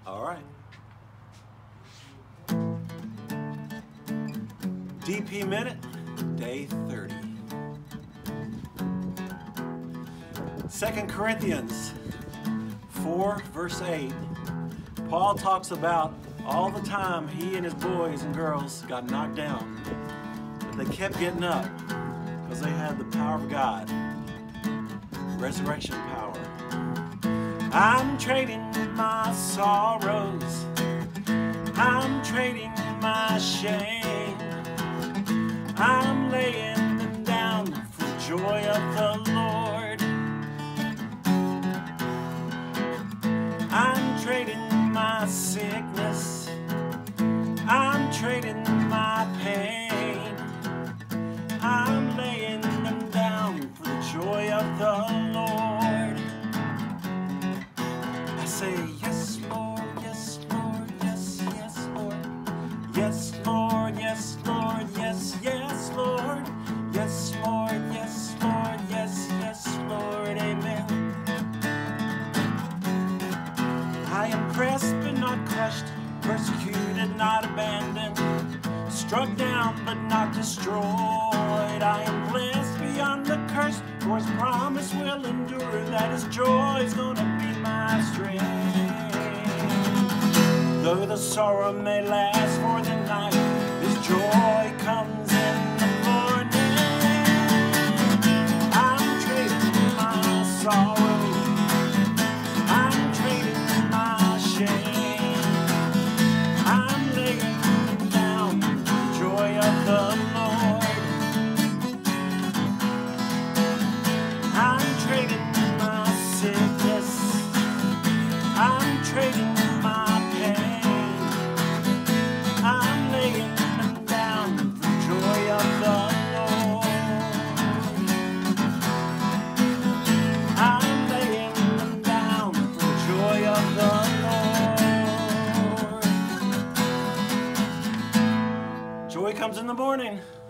All right. DP Minute, day 30. 2 Corinthians 4, verse 8. Paul talks about all the time he and his boys and girls got knocked down, but they kept getting up because they had the power of God, resurrection power. I'm trading my sorrows, I'm trading my shame, I'm laying them down for joy of the Lord. I'm trading my sickness, I'm trading my pain, I'm laying them down for the joy of the Lord. I say yes, Lord, yes, Lord, yes, yes, Lord, yes, Lord, yes, Lord, yes, yes, Lord, yes, Lord, yes, Lord, yes, yes, Lord, amen. I am pressed but not crushed, persecuted, not abandoned, struck down but not destroyed. I am blessed beyond the curse, for his promise will endure, that his joy is gonna be my strength. Though the sorrow may last for the night, his joy comes in the morning. I'm trading my sorrow, I'm trading my shame, I'm laying them down for the joy of the Lord. I'm trading my sickness, I'm trading my pain, I'm laying them down for the joy of the Lord. I'm laying them down for the joy of the Lord. Joy comes in the morning.